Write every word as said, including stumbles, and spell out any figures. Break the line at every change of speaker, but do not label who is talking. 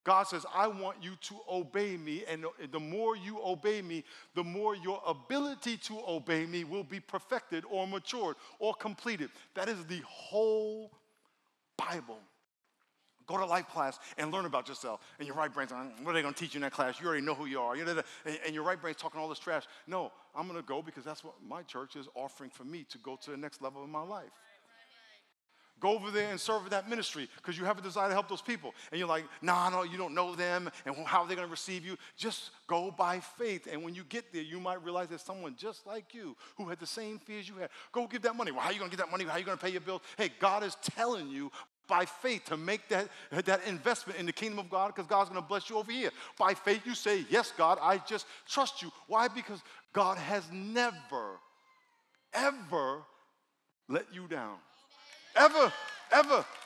God says, I want you to obey me, and the more you obey me, the more your ability to obey me will be perfected or matured or completed. That is the whole Bible. Go to life class and learn about yourself. And your right brain's like, what are they going to teach you in that class? You already know who you are. You know, and your right brain's talking all this trash. No, I'm going to go because that's what my church is offering for me to go to the next level in my life. Go over there and serve in that ministry because you have a desire to help those people. And you're like, nah, no, you don't know them, and how are they going to receive you? Just go by faith. And when you get there, you might realize there's someone just like you who had the same fears you had. Go give that money. Well, how are you going to get that money? How are you going to pay your bills? Hey, God is telling you by faith to make that, that investment in the kingdom of God because God's going to bless you over here. By faith, you say, yes, God, I just trust you. Why? Because God has never, ever let you down. Ever, ever.